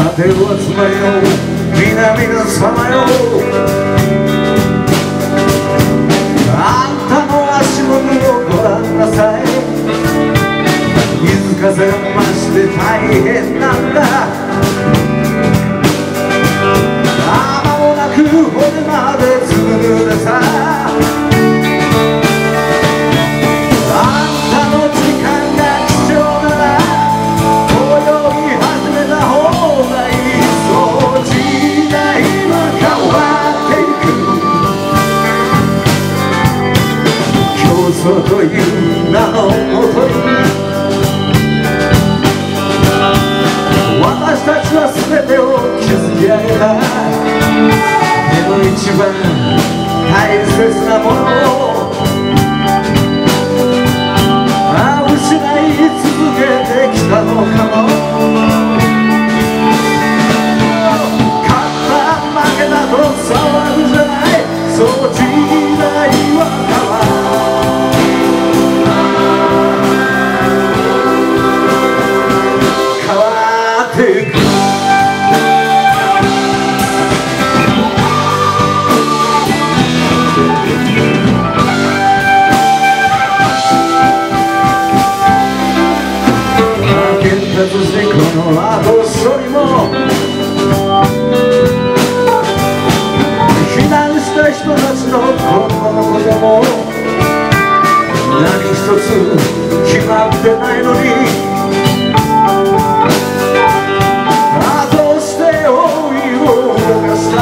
てお集まりの皆様よ、あんたの足元をご覧なさい。水風が増して大変なんだ。間もなく骨までずぶ濡れさ。あんたの時間が貴重なら泳ぎ始めた方がいい。そう時代は変わっていく。競争という名のもとに私たちは全てを築き上げた。でも一番大切なものを失い続けてきたのかも。勝った負けだと騒ぐじゃない。そう時代は変わっていく。そしてこの後処理も避難した人たちの今後のことも何一つ決まってないのに、どうして王位を動かした。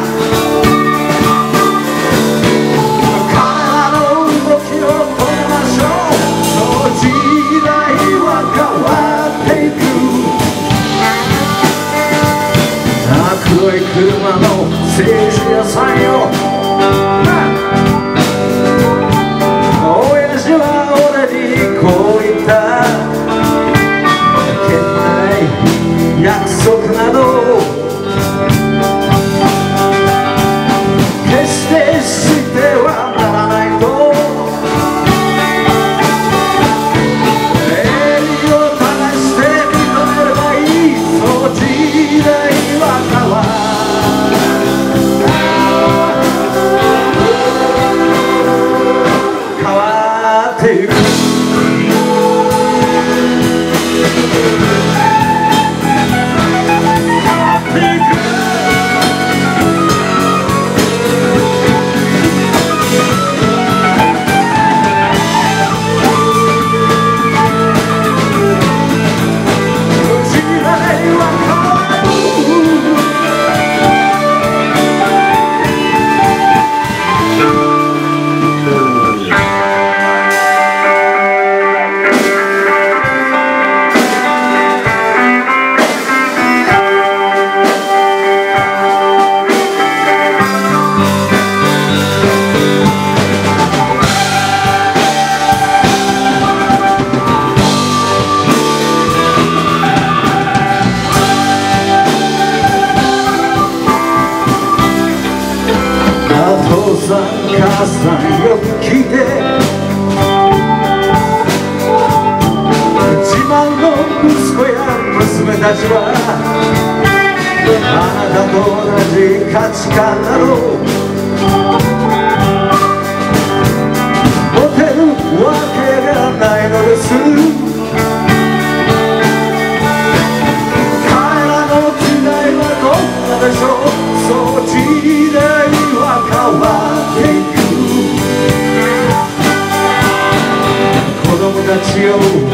彼らの動きを止めましょう。その時代は変わっていく。黒い車の政治屋さんよ、親父は俺にこう言った。けない約束など決してしてはならないと。襟を正して認めればいい。そう時代は変わる。父さん母さんよく聞いて、自慢の息子や娘たちはあなたと同じ価値観など持てるわけがないのです。彼らの時代はどんなでしょう。そう時代は変わっていく。子供たちよ